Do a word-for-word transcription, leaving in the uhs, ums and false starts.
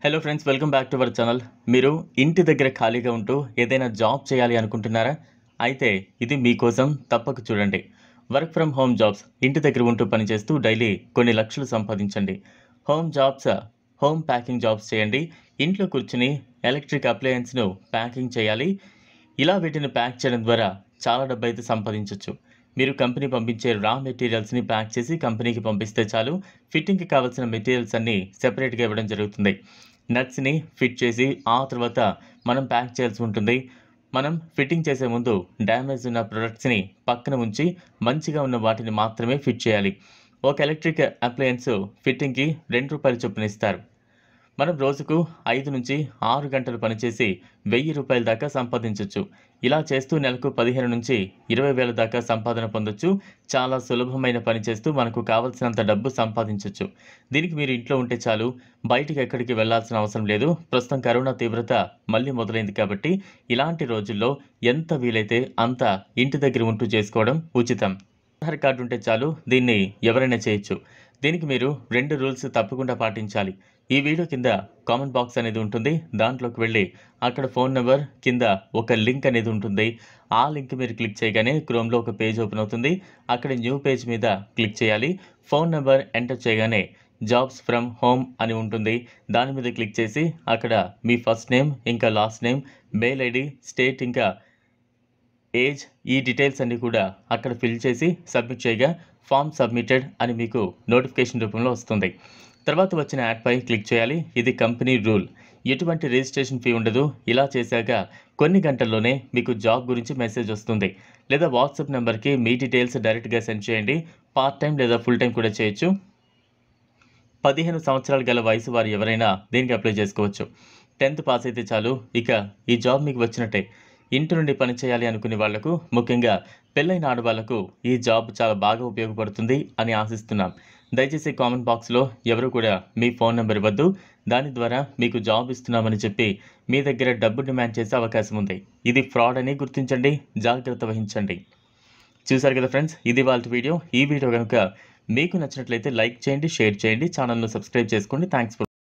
Hello friends, welcome back to our channel. మీరు ఇంటి దగ్గర ఖాళీగా ఉంటూ ఏదైనా జాబ్ చేయాలి అనుకుంటున్నారా? అయితే ఇది మీకోసం, తప్పక చూడండి. Work from home jobs. ఇంటి దగ్గర ఉంటూ పనిచేస్తూ డైలీ కొన్ని లక్షలు సంపాదించండి. Home jobs, home packing jobs చేయండి. ఇంట్లో కూర్చుని ఎలక్ట్రిక్ అప్లయన్స్ను ప్యాకింగ్ చేయాలి. ఇలా వీటిని ప్యాక్ చేయడం ద్వారా చాలా డబ్బు అయితే సంపాదించవచ్చు. మీరు కంపెనీ పంపించే రా మెటీరియల్స్ని ప్యాక్ చేసి కంపెనీకి పంపిస్తే చాలు. ఫిట్టింగ్కి కావాల్సిన మెటీరియల్స్ అన్నీ సెపరేట్గా ఇవ్వడం జరుగుతుంది. నట్స్ని ఫిట్ చేసి ఆ తర్వాత మనం ప్యాక్ చేయాల్సి ఉంటుంది. మనం ఫిట్టింగ్ చేసే ముందు డ్యామేజ్ ఉన్న ప్రొడక్ట్స్ని పక్కన ఉంచి మంచిగా ఉన్న వాటిని మాత్రమే ఫిట్ చేయాలి. ఒక ఎలక్ట్రిక్ అప్లయన్స్ ఫిట్టింగ్కి రెండు రూపాయలు చొప్పున ఇస్తారు. మనం రోజుకు ఐదు నుంచి ఆరు గంటలు పనిచేసి వెయ్యి రూపాయల దాకా సంపాదించవచ్చు. ఇలా చేస్తూ నెలకు పదిహేను నుంచి ఇరవై వేల దాకా సంపాదన పొందొచ్చు. చాలా సులభమైన పని చేస్తూ మనకు కావలసినంత డబ్బు సంపాదించవచ్చు. దీనికి మీరు ఇంట్లో ఉంటే చాలు, బయటికి ఎక్కడికి వెళ్లాల్సిన అవసరం లేదు. ప్రస్తుతం కరోనా తీవ్రత మళ్ళీ మొదలైంది కాబట్టి ఇలాంటి రోజుల్లో ఎంత వీలైతే అంత ఇంటి దగ్గర ఉంటూ చేసుకోవడం ఉచితం. ఆధార్ కార్డు ఉంటే చాలు, దీన్ని ఎవరైనా చేయొచ్చు. దీనికి మీరు రెండు రూల్స్ తప్పకుండా పాటించాలి. ఈ వీడియో కింద కామెంట్ బాక్స్ అనేది ఉంటుంది. దాంట్లోకి వెళ్ళి అక్కడ ఫోన్ నెంబర్ కింద ఒక లింక్ అనేది ఉంటుంది. ఆ లింక్ మీరు క్లిక్ చేయగానే క్రోమ్లో ఒక పేజ్ ఓపెన్ అవుతుంది. అక్కడ న్యూ పేజ్ మీద క్లిక్ చేయాలి. ఫోన్ నెంబర్ ఎంటర్ చేయగానే జాబ్స్ ఫ్రమ్ హోమ్ అని ఉంటుంది. దాని మీద క్లిక్ చేసి అక్కడ మీ ఫస్ట్ నేమ్, ఇంకా last name, mail ID, state, ఇంకా ఏజ్, ఈ డీటెయిల్స్ అన్నీ కూడా అక్కడ ఫిల్ చేసి సబ్మిట్ చేయగా ఫామ్ సబ్మిటెడ్ అని మీకు నోటిఫికేషన్ రూపంలో వస్తుంది. తర్వాత వచ్చిన యాడ్పై క్లిక్ చేయాలి. ఇది కంపెనీ రూల్. ఎటువంటి రిజిస్ట్రేషన్ ఫీ ఉండదు. ఇలా చేశాక కొన్ని గంటల్లోనే మీకు జాబ్ గురించి మెసేజ్ వస్తుంది. లేదా వాట్సాప్ నెంబర్కి మీ డీటెయిల్స్ డైరెక్ట్గా సెండ్ చేయండి. పార్ట్ టైం లేదా ఫుల్ టైం కూడా చేయొచ్చు. పదిహేను సంవత్సరాలు గల వయసు వారు ఎవరైనా దీనికి అప్లై చేసుకోవచ్చు. టెన్త్ పాస్ అయితే చాలు, ఇక ఈ జాబ్ మీకు వచ్చినట్టే. ఇంటి నుండి పని చేయాలి అనుకునే వాళ్లకు, ముఖ్యంగా పెళ్ళైన ఆడవాళ్లకు ఈ జాబ్ చాలా బాగా ఉపయోగపడుతుంది అని ఆశిస్తున్నాం. దయచేసి కామెంట్ బాక్స్లో ఎవరు కూడా మీ ఫోన్ నెంబర్ ఇవ్వద్దు. దాని ద్వారా మీకు జాబ్ ఇస్తున్నామని చెప్పి మీ దగ్గర డబ్బు డిమాండ్ చేసే అవకాశం ఉంది. ఇది ఫ్రాడ్ అని గుర్తించండి, జాగ్రత్త వహించండి. చూసారు కదా ఫ్రెండ్స్, ఇది వాళ్ళ వీడియో. ఈ వీడియో కనుక మీకు నచ్చినట్లయితే లైక్ చేయండి, షేర్ చేయండి, ఛానల్ను సబ్స్క్రైబ్ చేసుకోండి. Thanks for